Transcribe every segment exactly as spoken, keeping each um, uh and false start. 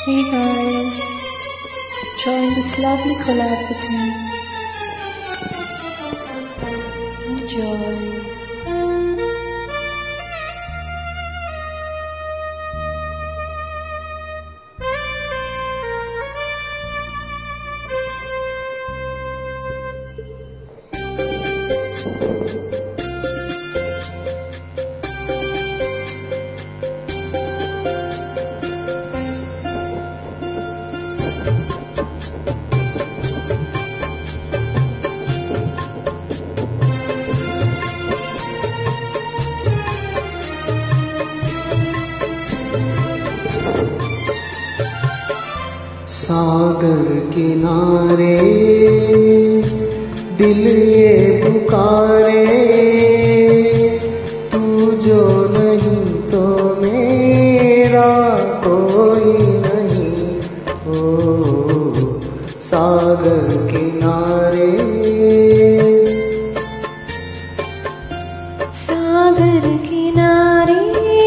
Hey guys, join this lovely collab with me. Enjoy. सागर किनारे दिल ये पुकारे, तू जो नहीं तो मेरा कोई नहीं। ओ सागर किनारे, सागर किनारे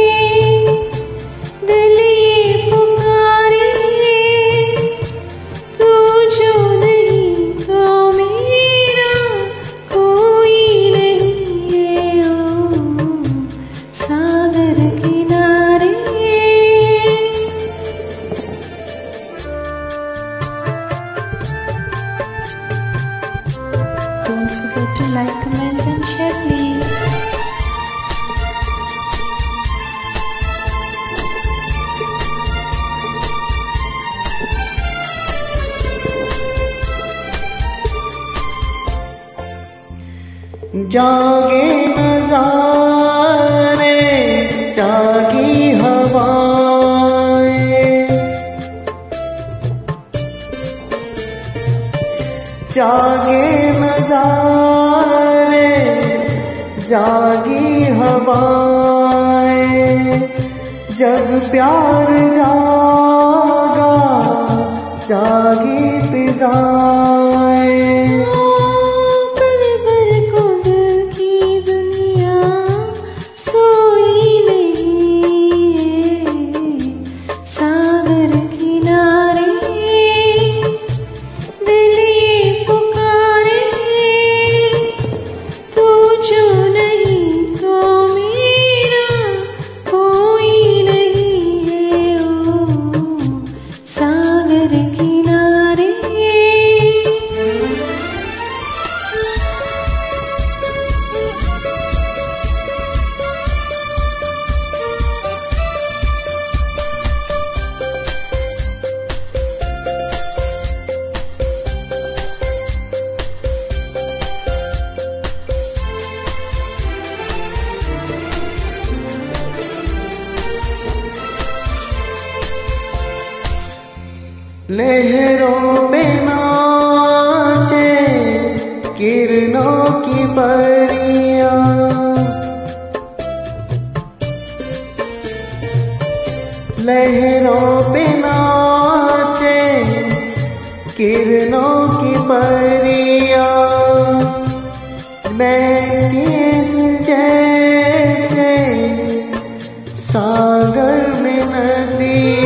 दिल ये पुकारे, तू जो नहीं तो मेरा कोई नहीं है। ओ सागर किनारे, don't forget to like, comment and share please. जागे नज़ारे जागी हवाएं, जागे नज़ारे जागी हवाएं, जब प्यार जागा जागी फिजाएं। लहरों में नाचे किरणों की परियां, लहरों पे नाचे किरणों की परियां। मैं किस जैसे सागर में नदी